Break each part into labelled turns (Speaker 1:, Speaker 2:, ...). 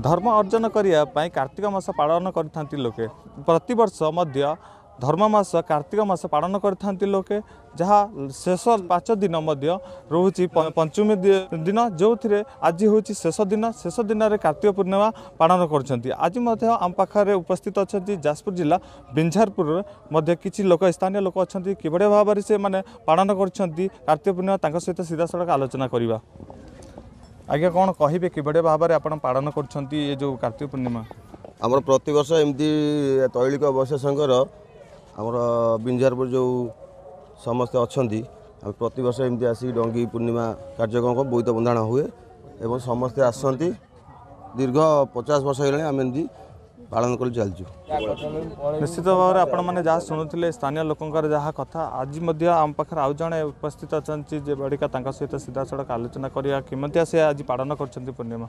Speaker 1: धर्म अर्जन करने कार्तिक मास पालन करते लोके प्रतिवर्ष मध्य धर्म मास कार्तिक मास पालन करते लोके जहाँ शेष 5 दिन रोचे पंचमी दिन जो थे आज हूँ शेष दिन में कार्तिक पूर्णिमा पालन कर आज आम पाखे उपस्थित अच्छा जाजपुर जिला बिंझारपुर किसी लोक स्थानीय लोक अच्छा कि भाव से मैंने पालन कर कार्तिक पूर्णिमा सहित सीधा सड़क आलोचना करवा। आज्ञा कौन कहे कि भाव में आप पालन कर जो कार्तिक पूर्णिमा
Speaker 2: आमर प्रतिवर्ष एमती तैलिक अवश्य संघर आमर बिंझारपुर जो समस्ते अच्छा प्रतिवर्ष एमती आसिक डंगी पूर्णिमा कार्यक्रम को बोईत बंधाण हुए एवं समस्ते आसती दीर्घ 50 वर्ष है आम एमती पालन कर चलचु।
Speaker 1: निश्चित भाव में आपण मैंने जहाँ शुणुले स्थानीय लोकंर जहाँ कथा आज आम पाखे आउ जड़े उपस्थित अच्छा बड़िका सहित सीधा सड़क आलोचना करवा किमती से आज पालन कर पूर्णिमा।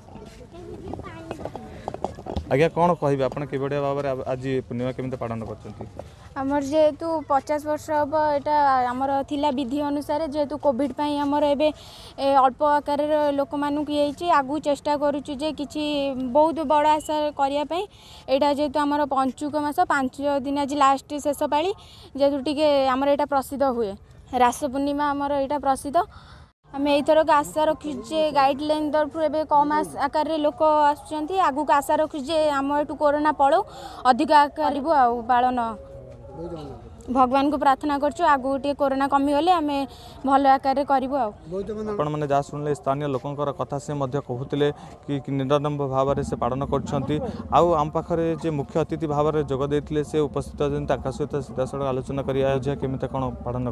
Speaker 1: आज्ञा कौन कहे आप भाव में आज पूर्णिमा केमी पालन
Speaker 3: कर जेहेतु 50 वर्ष हम यहाँ आमर थिला विधि अनुसार जेहेतु कोविड पाई आमर एबे अल्प आकार लोक मानू की आगु चेष्टा करुचु जे किछि बहुत बड़ आशा करने यहाँ जेहेतु आमर पंचुक मास 5 दिन आज लास्ट शेष पाली जेहेतु टी आमर यहाँ प्रसिद्ध हुए रास पूर्णिमा आमर यहाँ प्रसिद्ध आम एथरक आशा रखुचे गाइडलाइन तरफ एवं कम आकार लोक आगू आशा रखुचे आम यू कोरोना पड़ो अधिक आकार पालन भगवान को प्रार्थना करछु आगू टे कोरोना कमीगले आम भल आकार करूँ।
Speaker 1: मैंने जहाँ शुणिले स्थानीय लोकंर कथा से कहते कि निरंबर भाव से पालन करम पाखे जे मुख्य अतिथि भाव में जोग देते से उपस्थित अच्छा सहित सीधा सड़क आलोचना करमी कौन पालन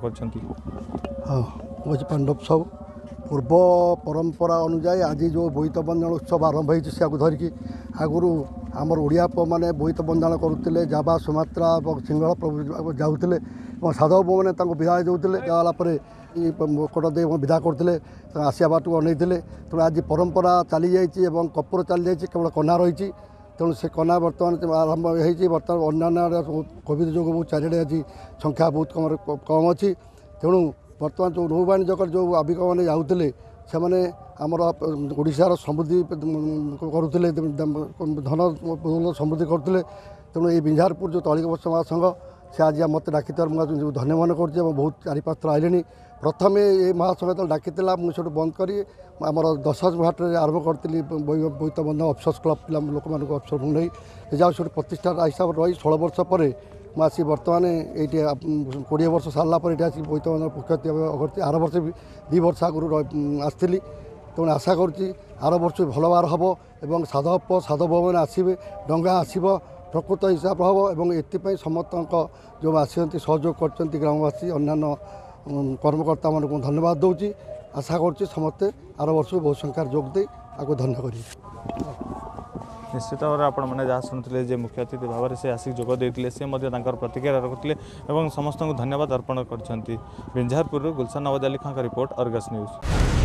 Speaker 1: कर
Speaker 4: पांडव सब पूर्व परंपरा अनुजाई आज जो बोईत बंधाण उत्सव आरंभ हो धरिकी आगुरी आमर ओडिया मैंने बोईत बंधाण करुले जावा सुमात्रा और सिंहल प्रभु जाऊे साधव मैंने विदाय देते जावापर कोट दे विदा करते आसिया बाट अनईले तेणु आज परंपरा चली जाइए कपूर चली जाइए केवल कना रही तेणु से कना बर्तमान आरंभ हो बर्तमान अन्य कोविड जो बहुत चारिड़े आज संख्या बहुत कम अच्छी तेणु बर्तमान जो नौ वाणिज्यकर जो आविक मैंने जाऊे से मैंने आमर ओडिशार समृद्धि करुले धन समृद्धि करुले तेणु ये बिंझारपुर जो तैलिक समाज संघ से आज मत डाकी मुझे धन्य मन कर बहुत 4-5 थर आइले प्रथम ये महासंघ तो डाकी मुझे बंद कर आमर 10 घाट आरंभ करी बोईत बंधन अफसोस क्लब पिला लोक मान अफसोस नहीं जाओ से प्रतिष्ठा हिसाब रही 16 वर्ष पर मुझे बर्तमान ये 20 वर्ष सारापर ये आसिक बोईत बंधन मुख्य करती आर वर्ष भी 2 वर्ष आगुरी आसती तेणु आशा करुँच आर वर्ष भल बार हम और साधव मैंने आसवे डंगा आसब प्रकृत हिसाब हम और ये समस्त जो आसती सहयोग कर ग्रामवासी अन्य कर्मकर्ता मान धन्यवाद दूसरी आशा करुँच समस्ते आर वर्ष बहुत संख्यार जोगदे आपको धन्य कर।
Speaker 1: निश्चित भाव में आपण मैंने जहाँ शुणुले मुख्य अतिथि भाव में से आसिक जोग देते से प्रतिक्रिया रखुले और समस्त को धन्यवाद अर्पण कर। बिंझारपुर गुलशन नवाज अली खान का रिपोर्ट अर्गस न्यूज।